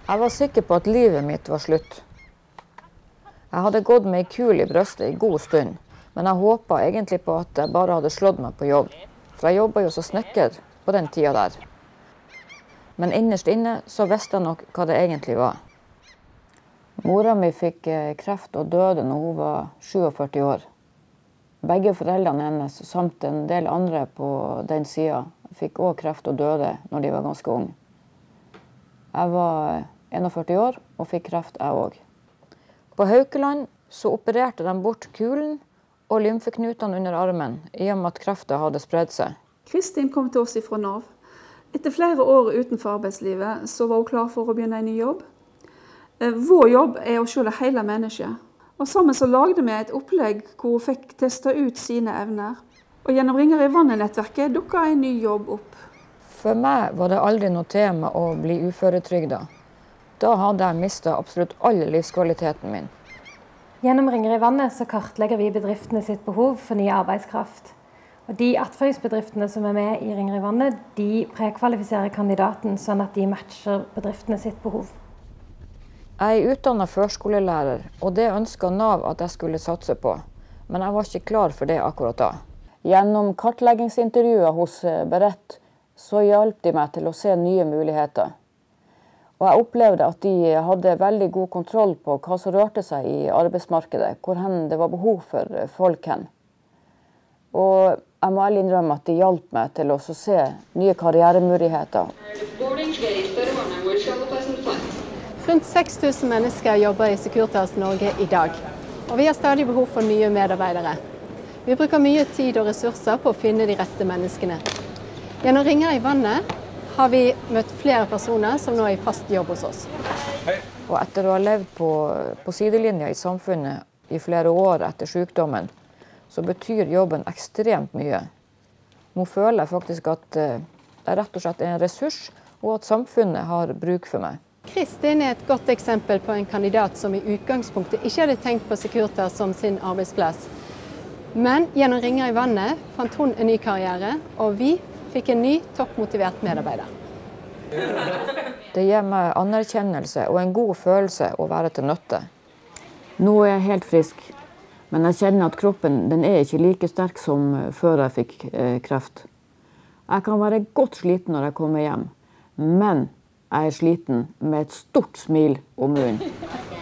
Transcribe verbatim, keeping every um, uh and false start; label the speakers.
Speaker 1: Jeg var sikker på at livet mitt var slutt. Jeg hadde gått med en kul i brøstet i god stund, men jeg håpet egentlig på at jeg bare hadde slått meg på jobb. For jeg jobbet jo som snekker på den tida der. Men innerst inne så visste jeg nok hva det egentlig var. Mora mi fikk kreft og døde når hun var syttiåtte år. Begge foreldrene hennes, samt en del andre på den sida, fikk også kreft og døde når de var ganske unge. Jeg var førtién år og fikk kreft jeg også. På Haukeland så opererte de bort kulen og lymfeknutene under armen, i og med at kreften hadde spredd seg.
Speaker 2: Kristin kom til oss fra Nav. Etter flere år utenfor arbeidslivet så var hun klar for å begynne en ny jobb. Vår jobb er å se det hele mennesket. Og sammen så lagde vi et opplegg hvor hun fikk teste ut sine evner. Og gjennom Ringer i vannet-nettverket dukket en ny jobb opp.
Speaker 1: For meg var det aldri noe tema å bli uføretrygdet. Da hadde jeg mistet absolutt all livskvaliteten min.
Speaker 3: Gjennom Ringer i vannet så kartlegger vi bedriftene sitt behov for ny arbeidskraft. Og de attføringsbedriftene som er med i Ringer i vannet, de prekvalifiserer kandidaten sånn at de matcher bedriftene sitt behov.
Speaker 1: Jeg er utdannet førskolelærer, og det ønsket Nav at jeg skulle satse på. Men jeg var ikke klar for det akkurat da. Gjennom kartleggingsintervjuet hos Berett så hjalp de meg til å se nye muligheter. Og jeg opplevde at de hadde veldig god kontroll på hva som rørte seg i arbeidsmarkedet, hvor hen det var behov for folk hen. Og jeg må ærlig innrømme at de hjalp meg til å se nye karrieremuligheter.
Speaker 4: Rundt seks tusen mennesker jobber i Securitas Norge i dag, og vi har stadig behov for nye medarbeidere. Vi bruker mye tid og ressurser på å finne de rette menneskene. Gjennom Ringer i vannet har vi møtt flere personer som nå er i fast jobb hos oss.
Speaker 1: Og etter å ha levd på, på sidelinja i samfunnet i flere år etter sykdommen, så betyr jobben ekstremt mye. Nå føler jeg faktisk at det rett og slett er en ressurs, og at samfunnet har bruk for meg.
Speaker 4: Kristin er et godt eksempel på en kandidat som i utgangspunktet ikke hadde tenkt på Securitas som sin arbeidsplass. Men gjennom Ringer i vannet fant hun en ny karriere, og vi fikk en ny, toppmotivert medarbeider.
Speaker 1: Det gir meg anerkjennelse og en god følelse å være til nytte. Nå er jeg helt frisk, men jeg kjenner at kroppen den er ikke like sterk som før jeg fikk eh, kreft. Jeg kan være godt sliten når jeg kommer hjem, men jeg er sliten med et stort smil om munnen.